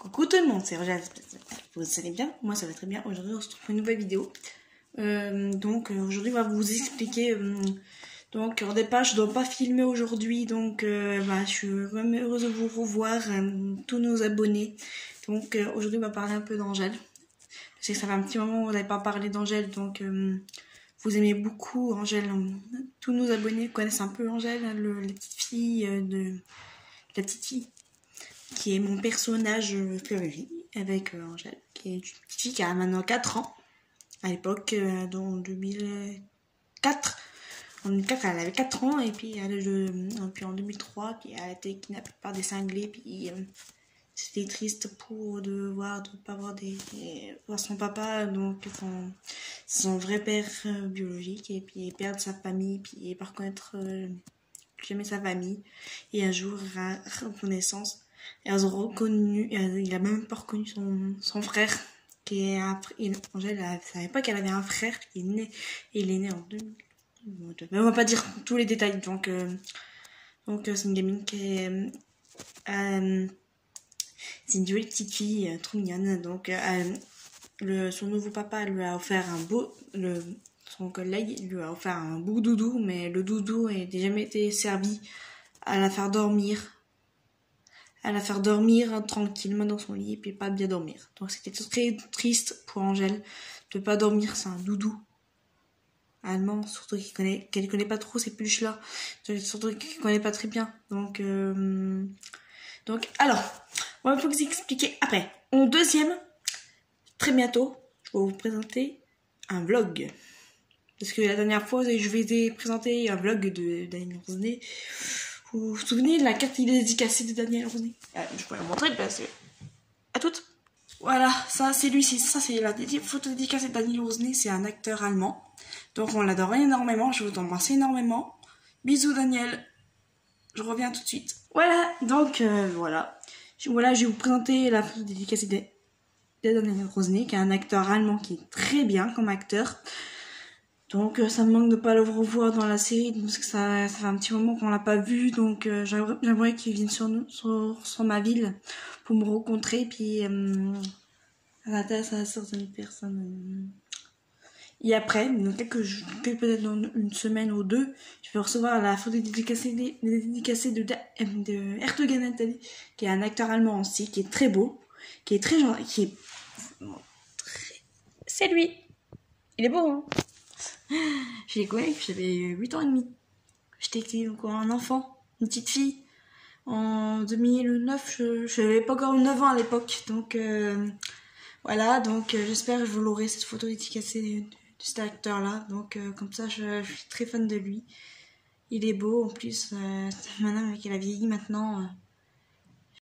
Coucou tout le monde, c'est Roger. Vous allez bien? Moi ça va très bien. Aujourd'hui on se retrouve pour une nouvelle vidéo. Aujourd'hui on va vous expliquer. Donc au départ je dois pas filmer aujourd'hui, donc je suis vraiment heureuse de vous revoir, tous nos abonnés. Donc aujourd'hui on va parler un peu d'Angèle. Je sais que ça fait un petit moment où on n'avait pas parlé d'Angèle, donc vous aimez beaucoup Angèle. Tous nos abonnés connaissent un peu Angèle, la petite fille la petite fille qui est mon personnage favori avec Angèle, qui est une petite fille qui a maintenant 4 ans. À l'époque, dans 2004. En 2004, elle avait 4 ans, et puis, puis en 2003, puis elle a été kidnappée par des cinglés, puis c'était triste de pas voir son papa, donc son vrai père biologique, et puis perdre sa famille, puis pas reconnaître plus jamais sa famille, et un jour reconnaissance. Et elles ont reconnu, il a même pas reconnu son frère, qui est Angèle, elle savait pas qu'elle avait un frère qui est né, et il est né en 2000. On va pas dire tous les détails, donc c'est une gamine qui est, c'est une jolie petite fille, trop mignonne, donc son nouveau papa lui a offert son collègue lui a offert un beau doudou, mais le doudou n'a jamais été servi à la faire dormir. Tranquillement dans son lit et puis pas bien dormir. Donc c'était très triste pour Angèle de pas dormir. C'est un doudou allemand, surtout qu'elle connaît pas trop ces peluches là, surtout qu'elle connaît pas très bien. Donc alors on va vous expliquer après. En deuxième, très bientôt, je vais vous présenter un vlog. Parce que la dernière fois, je vais présenter un vlog de Daniel Rosné. Vous vous souvenez de la carte dédicacée de Daniel Rosné? Je pourrais la montrer parce que... À toutes. Voilà, ça c'est lui, ça c'est la photo dédicacée de Daniel Rosné, c'est un acteur allemand. Donc on l'adore énormément, je vous embrasse énormément. Bisous Daniel. Je reviens tout de suite. Voilà, donc voilà. Je vais vous présenter la photo dédicacée de Daniel Rosné, qui est un acteur allemand qui est très bien comme acteur. Donc ça me manque de pas le revoir dans la série, parce que ça fait un petit moment qu'on l'a pas vu, donc j'aimerais qu'il vienne sur ma ville pour me rencontrer, puis s'intéresser à certaines personnes. Et après, peut-être dans une semaine ou deux, je vais recevoir la photo dédicacée de Erdogan Atali, qui est un acteur allemand aussi, qui est très beau, qui est très gentil, c'est lui. Il est beau, hein. Je l'ai connu, j'avais 8 ans et demi. J'étais encore un enfant, une petite fille. En 2009, je n'avais pas encore 9 ans à l'époque. Donc voilà, donc j'espère que je l'aurai cette photo dédicacée de cet acteur-là. Donc comme ça, je suis très fan de lui. Il est beau, en plus, maintenant qu'il a vieilli maintenant,